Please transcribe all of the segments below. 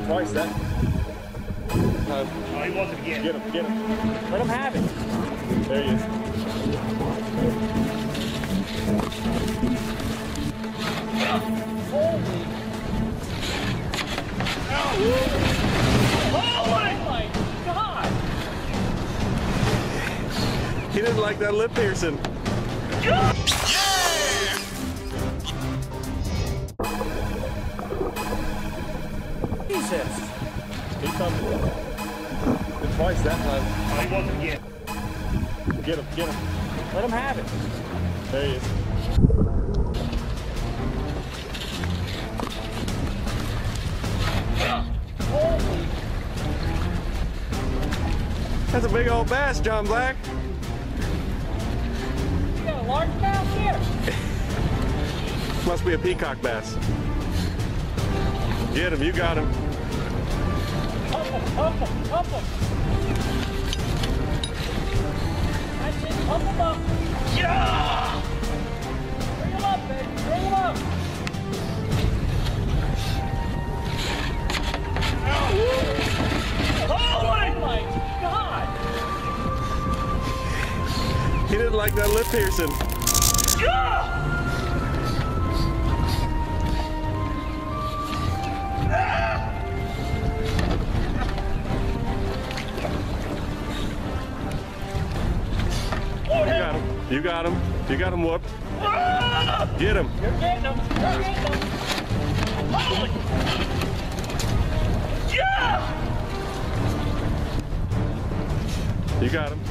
Twice that. Oh, he wants it again. Get him, get him. Let him have it. There he is. Holy. Oh my God. He didn't like that lip piercing. Yeah! Jesus. He comes twice that time. Oh, he wants it again. Get him, get him. Let him have it. There he is. Holy. That's a big old bass, Jon Black. You got a large bass here. Must be a peacock bass. Get him, you got him. Up him, up him, up him. That's it, up him up. Yeah! Bring him up, baby, bring him up. Oh my God! He didn't like that lip piercing. Yeah! You got him. You got him whooped. Get him. You're getting him. You're getting him. Holy! Yeah! You got him.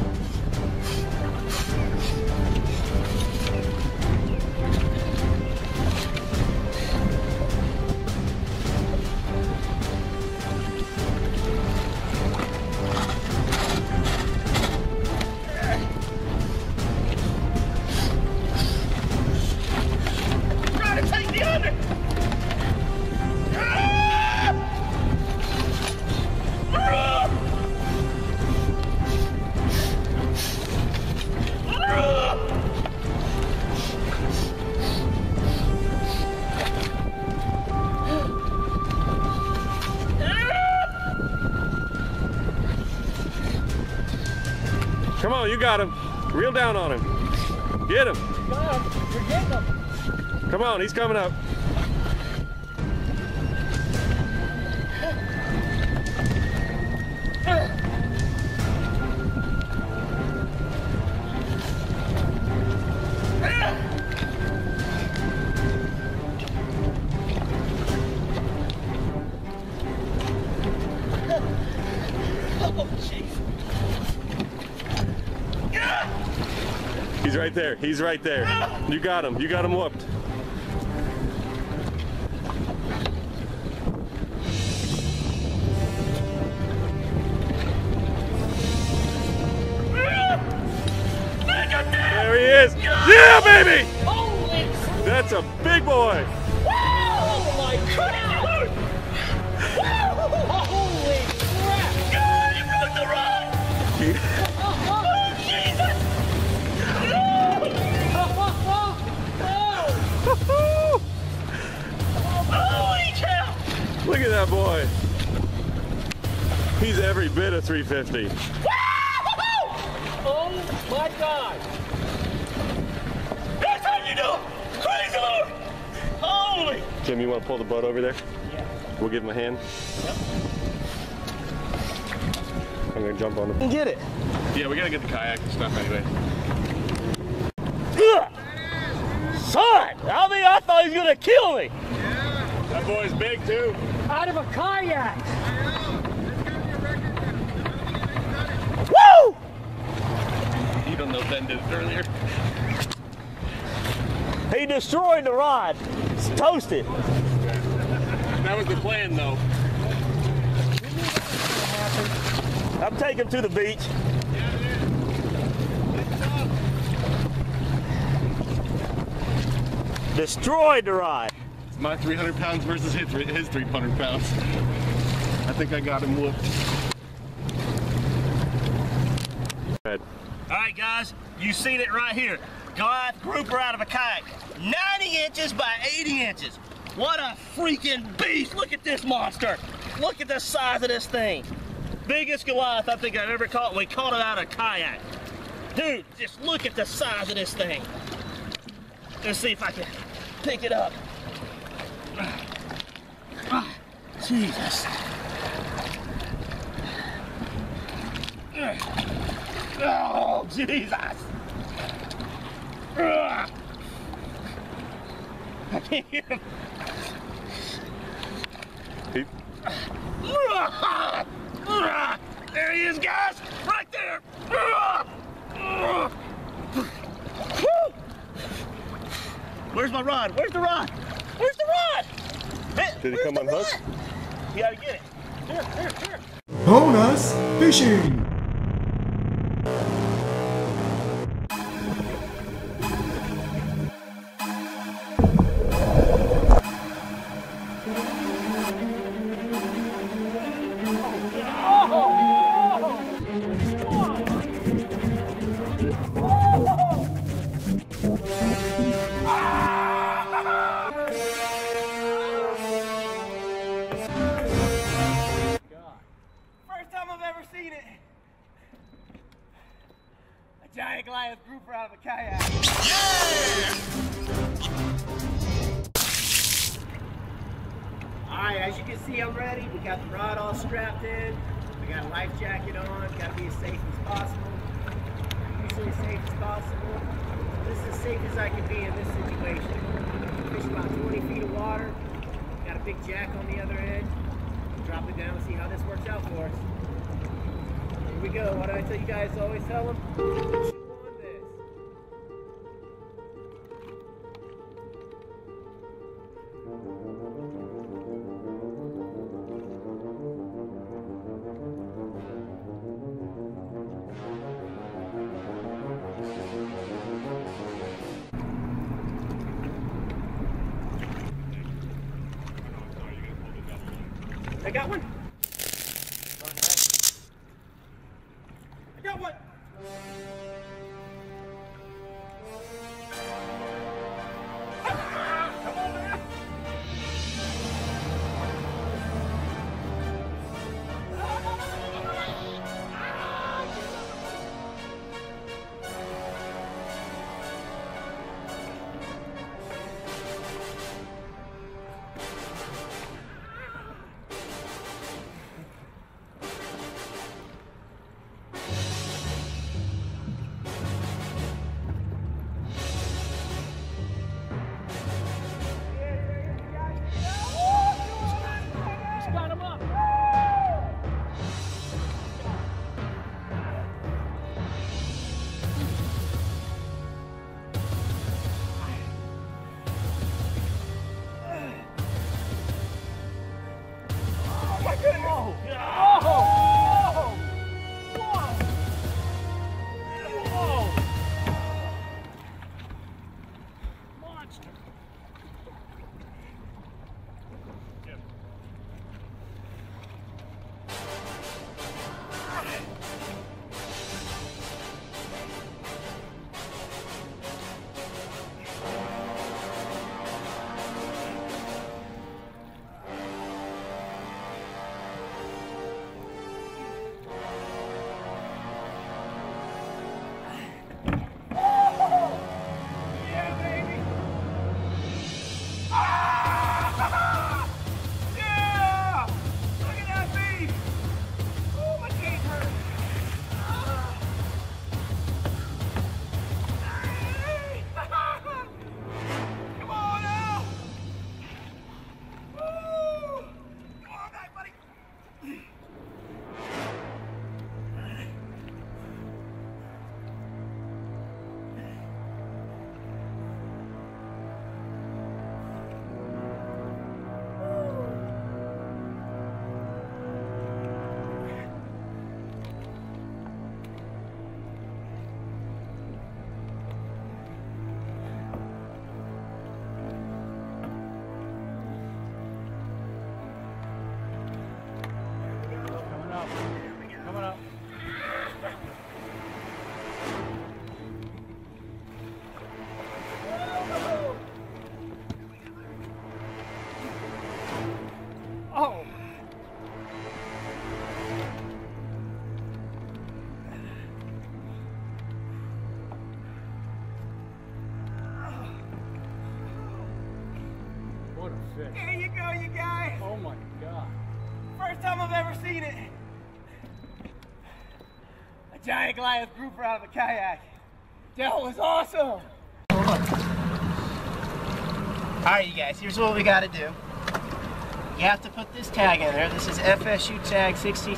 Come on, you got him. Reel down on him. Get him. You got him. You're getting him. Come on, he's coming up. Oh, jeez. He's right there. He's right there. You got him. You got him whooped. There he is. Yeah, baby! Holy crap! That's a big boy. Oh my crap! Holy crap! God, you broke the rod! Oh, Jesus! Holy cow! Look at that boy. He's every bit of 350. Oh my God! That's how you do it! Praise the Lord! Holy! Jim, you want to pull the boat over there? Yeah. We'll give him a hand. Yep. I'm going to jump on him. Get it. Yeah, we got to get the kayak and stuff anyway. Son! I thought he was gonna kill me! That boy's big too. Out of a kayak! Woo! You don't know if Ben did it earlier. He destroyed the rod. It's toasted. That was the plan though. I'm taking him to the beach. Destroyed the rod. It's my 300 pounds versus his 300 pounds. I think I got him whooped. All right, guys, you seen it right here. Goliath Grouper out of a kayak. 90 inches by 80 inches. What a freaking beast. Look at this monster. Look at the size of this thing. Biggest Goliath I think I've ever caught. We caught it out of a kayak. Dude, just look at the size of this thing. Let's see if I can pick it up. Jesus. Oh, Jesus. I can't hear him. Peep. There he is, guys. Right there. Where's my rod? Where's the rod? Where's the rod? Did it come unhooked? You gotta get it. Here. Bonus fishing. First time I've ever seen it. A giant Goliath Grouper out of a kayak. Alright, as you can see, I'm ready. We got the rod all strapped in. We got a life jacket on. Got to be as safe as possible. Usually as safe as possible. This is as safe as I can be in this situation. Fish about 20 feet of water. Got a big jack on the other end. Drop it down and see how this works out for us. Here we go. What do I tell you guys? Always tell them. Chew on this. I got one. I got one. Come on, man. fish. There you go, you guys. Oh my God. First time I've ever seen it. A giant Goliath Grouper out of a kayak. That was awesome. Alright, you guys, here's what we gotta do. You have to put this tag in there. This is FSU tag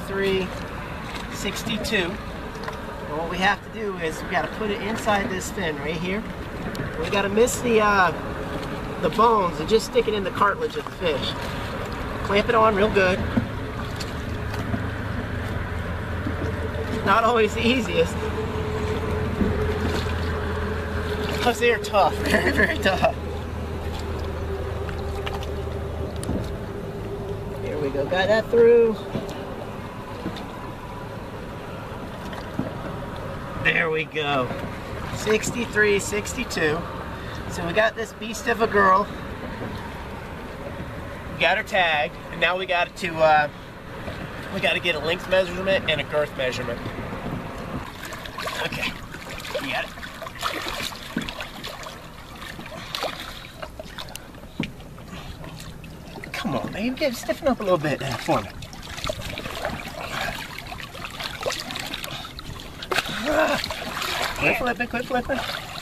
6362. And what we have to do is we gotta put it inside this fin right here. We gotta miss the bones and just stick it in the cartilage of the fish. Clamp it on real good. Not always the easiest. Plus they're tough, very, very tough. Here we go, got that through. There we go. 63, 62. So we got this beast of a girl. We got her tagged, and now we got to get a length measurement and a girth measurement. Okay, you got it. Come on, babe, stiffen up a little bit for me. Quit flipping, quit flipping.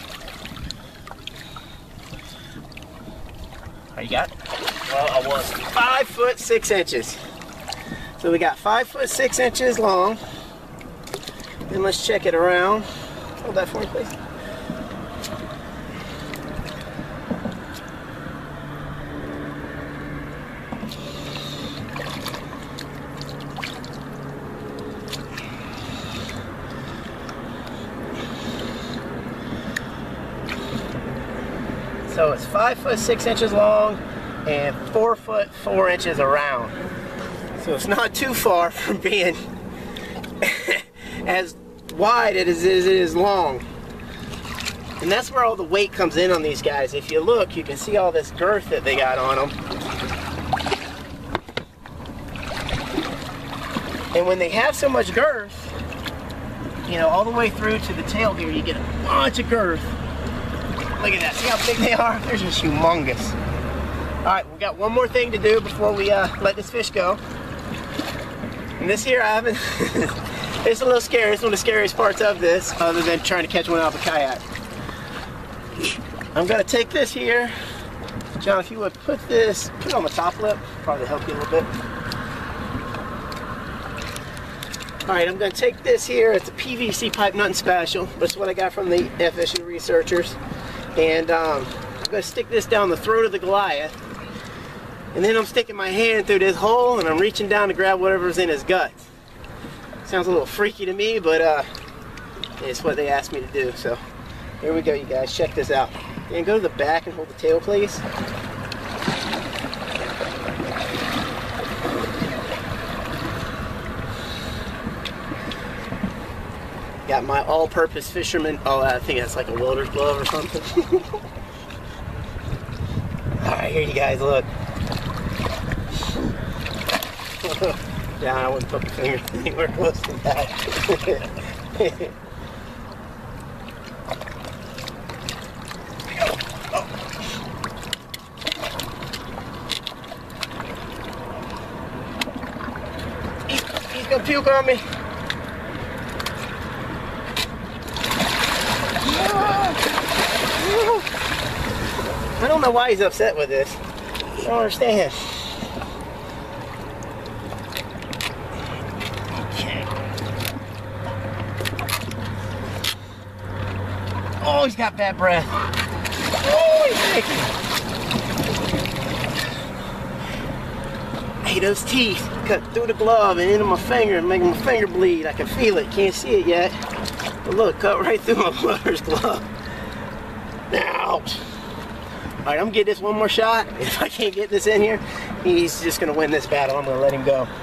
How you got? Well, I was 5 foot 6 inches. So we got 5 foot 6 inches long. Then let's check it around. Hold that for me, please. So it's 5 foot 6 inches long and 4 foot 4 inches around. So it's not too far from being as wide as it is long. And that's where all the weight comes in on these guys. If you look, you can see all this girth that they got on them. And when they have so much girth, you know, all the way through to the tail here, you get a bunch of girth. Look at that, see how big they are? They're just humongous. All right, we got one more thing to do before we let this fish go. And this here, I haven't, it's a little scary. It's one of the scariest parts of this, other than trying to catch one out of a kayak. I'm gonna take this here. John, if you would put it on the top lip, probably help you a little bit. All right, I'm gonna take this here. It's a PVC pipe, nothing special, but it's what I got from the FSU researchers. And I'm gonna stick this down the throat of the Goliath. And then I'm sticking my hand through this hole and I'm reaching down to grab whatever's in his guts. Sounds a little freaky to me, but it's what they asked me to do. So here we go, you guys, check this out. And go to the back and hold the tail, please. Got my all-purpose fisherman. Oh, I think that's like a welder's glove or something. All right, here you guys look. Yeah, I wouldn't put my finger anywhere close to that. He's gonna puke on me. I don't know why he's upset with this. I don't understand. Okay. Oh, he's got bad breath. Oh, he's shaking. Hey, those teeth cut through the glove and into my finger and making my finger bleed. I can feel it. Can't see it yet. But look, cut right through my brother's glove. Ouch. All right, I'm gonna get this one more shot. If I can't get this in here, he's just gonna win this battle. I'm gonna let him go.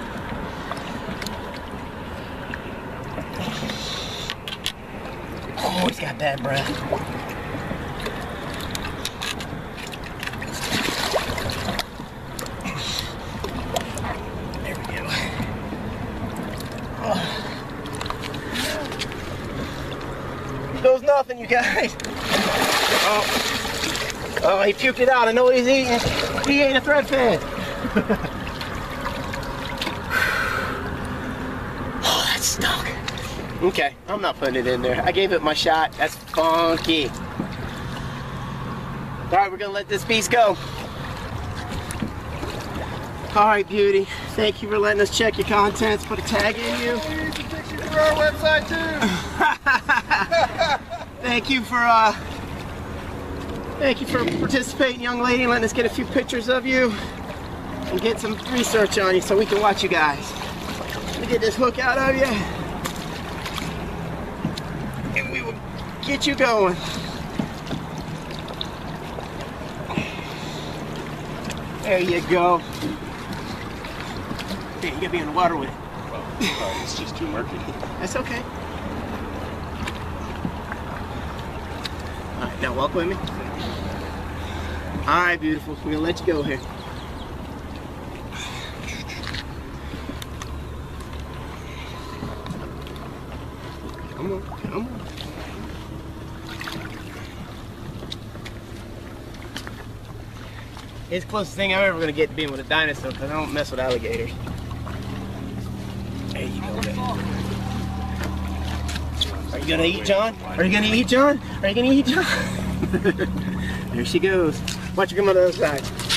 Oh, he's got bad breath. There we go. Oh. Goes nothing, you guys. Oh, he puked it out. I know what he's eating. He ate a threadfin. Oh, that stunk. Okay, I'm not putting it in there. I gave it my shot. That's funky. All right, we're gonna let this beast go. All right, beauty. Thank you for letting us check your contents. Put a tag in you. We need some pictures for our website too. Thank you for participating, young lady, and letting us get a few pictures of you and get some research on you so we can watch you guys. Let me get this hook out of you, and we will get you going. There you go. Hey, you gotta be in the water with it. Well, it's just too murky. That's okay. All right, now walk with me. All right, beautiful. We're gonna let you go here. Come on, come on. It's the closest thing I'm ever gonna get to being with a dinosaur because I don't mess with alligators. There you go, baby. Are you gonna eat, John? Are you gonna eat, John? Are you gonna eat, John? There she goes. Watch her come on the other side.